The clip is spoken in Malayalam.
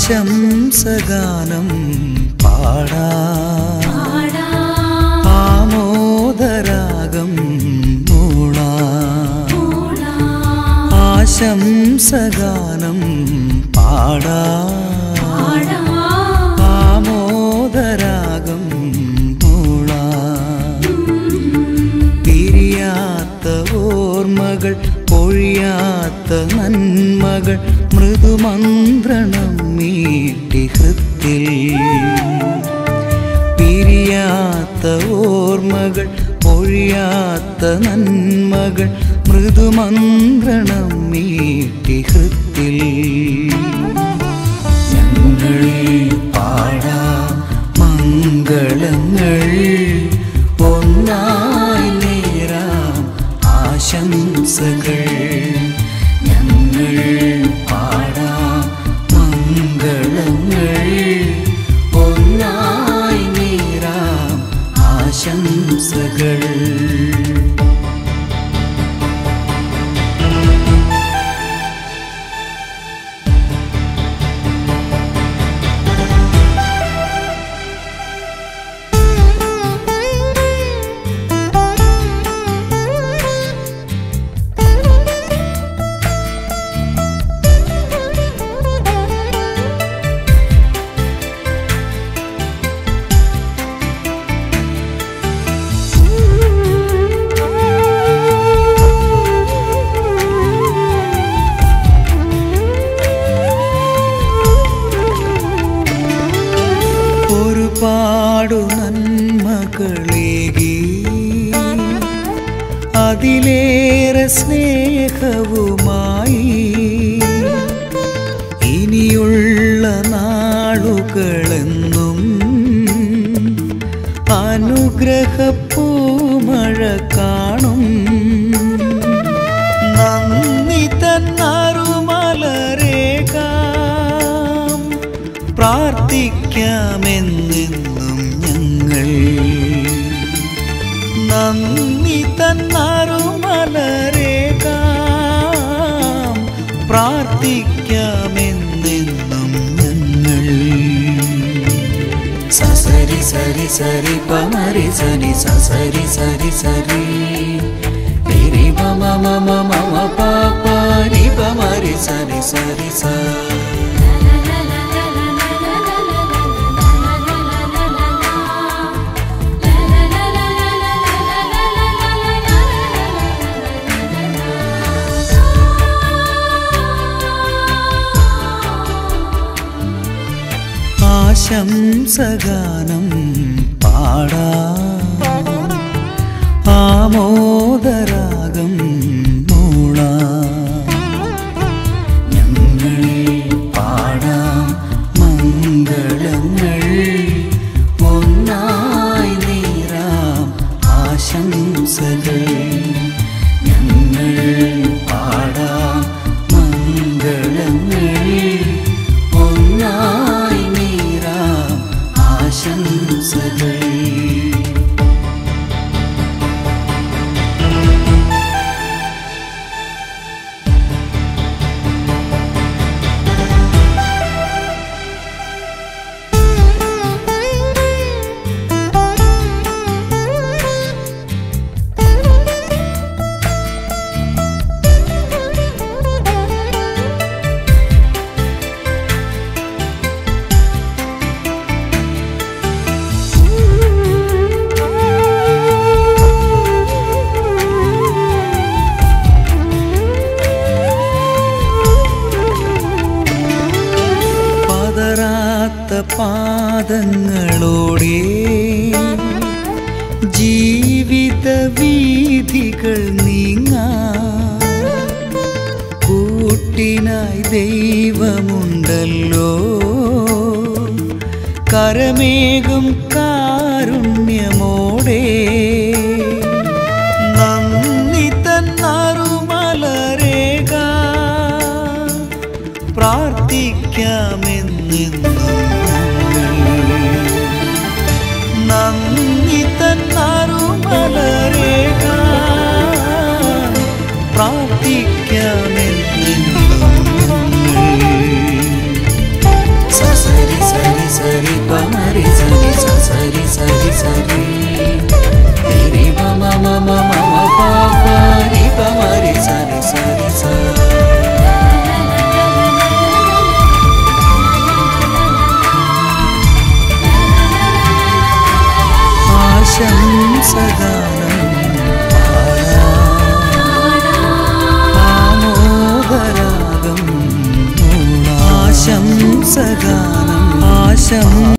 ആശംസഗാനം പാടാം ആമോദരാഗം മൂളാം ആശംസഗാനം പാടാം ആമോദരാഗം മൂളാം പിരിയാത്ത ഓർമ്മകൾ പൊഴിയാത്ത നന്മകൾ മൃദുമന്ത്രണം മീട്ടി ഹൃത്തിൽ പിരിയാത്ത ഓർമ്മകൾ പൊഴിയാത്ത നന്മകൾ മൃദുമന്ത്രണം മീട്ടി ഹൃത്തിൽ ഞങ്ങൾ പാടാം മംഗളങ്ങൾ ഒന്നായി നേരാം ആശംസകൾ ഞങ്ങൾ പാടാം മംഗളങ്ങൾ ഒന്നായി നേരാം ആശംസകൾ ഒരുപാടു നന്മകളേകി അതിലേറെ സ്നേഹവുമായി ഇനിയുള്ള നാളുകളെന്നും അനുഗ്രഹപ്പൂമഴ കാണും നന്ദി തന്നറുമലരേകാം പ്രാർത്ഥിക്കാമെന്നെന്നും ഞങ്ങൾ നന്ദി തന്നറുമലരേകാം പ്രാർത്ഥിക്കാമെന്നെന്നും ഞങ്ങൾ സസരി സരി സരി പമരി സനി സസരി സരി സരി രി മമ മമ മമ പാപ രി പമരി സരി സരി സ ആശംസഗാനം പാടാം ആമോദരാഗം മൂളാം ഞങ്ങൾ പാടാം മംഗളങ്ങൾ ഒന്നായി നേരാം ആശംസകൾ ഞങ്ങൾ പാടാം മംഗളങ്ങൾ ഒന്നായി നേരാം ആശംസകൾ പാദങ്ങളോടെ ജീവിത വീഥികൾ നീങ്ങാൻ കൂട്ടിനായി ദൈവമുണ്ടല്ലോ കരമേകും കാരുണ്യമോടെ നന്ദി തന്നറുമലരേകാം പ്രാർത്ഥിക്കാമെന്നെന്നും നന്ദി തന്നറുമലരേകാം പ്രാർത്ഥിക്കാമെന്നെന്നും సరి పమరి సని సరి సరి సరి రి మమ మమ మమ పాప రి పమరి సని సరి సరి ఆశంసగానం ఆమోదరాగం ఆశంసగానం ఆశం